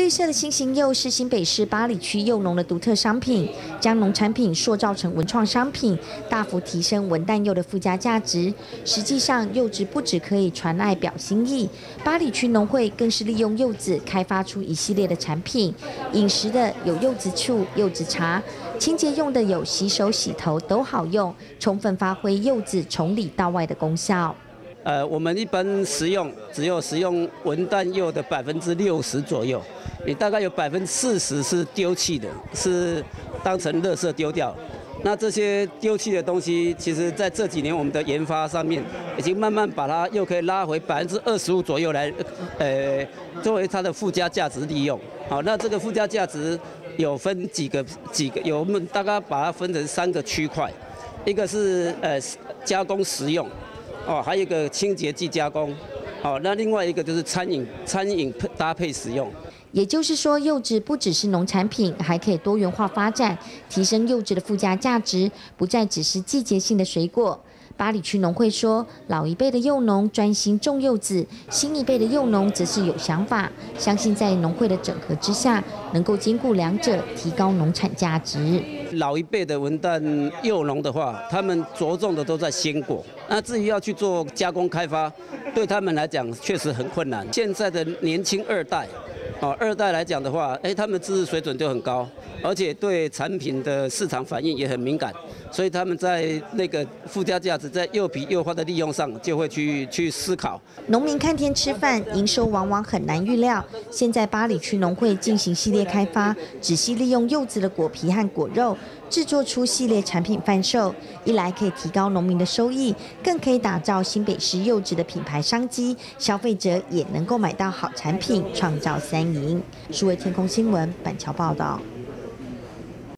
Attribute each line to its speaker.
Speaker 1: 绿色的新型柚是新北市八里区柚农的独特商品，将农产品塑造成文创商品，大幅提升文旦柚的附加价值。实际上，柚子不只可以传爱表心意，八里区农会更是利用柚子开发出一系列的产品，饮食的有柚子醋、柚子茶，清洁用的有洗手、洗头都好用，充分发挥柚子从里到外的功效。
Speaker 2: 我们一般只有食用文旦柚的60%左右，你大概有40%是丢弃的，是当成垃圾丢掉。那这些丢弃的东西，其实在这几年我们的研发上面，已经慢慢把它又可以拉回25%左右来，作为它的附加价值利用。好，那这个附加价值有分几个，我们大概把它分成3个区块，一个是加工食用。还有一个清洁剂加工，那另外一个就是餐饮搭配使用。
Speaker 1: 也就是说，柚子不只是农产品，还可以多元化发展，提升柚子的附加价值，不再只是季节性的水果。八里区农会说，老一辈的柚农专心种柚子，新一辈的柚农则是有想法，相信在农会的整合之下，能够兼顾两者，提高农产价值。
Speaker 2: 老一辈的文旦柚农的话，他们着重的都在鲜果，那至于要去做加工开发，对他们来讲确实很困难。现在的年轻二代来讲的话，他们知识水准就很高，而且对产品的市场反应也很敏感，所以他们在那个附加价值在柚皮柚花的利用上就会去思考。
Speaker 1: 农民看天吃饭，营收往往很难预料。现在八里区农会进行系列开发，仔细利用柚子的果皮和果肉，制作出系列产品贩售，一来可以提高农民的收益，更可以打造新北市柚子的品牌商机，消费者也能够买到好产品，创造3赢。数位天空新闻板桥报道。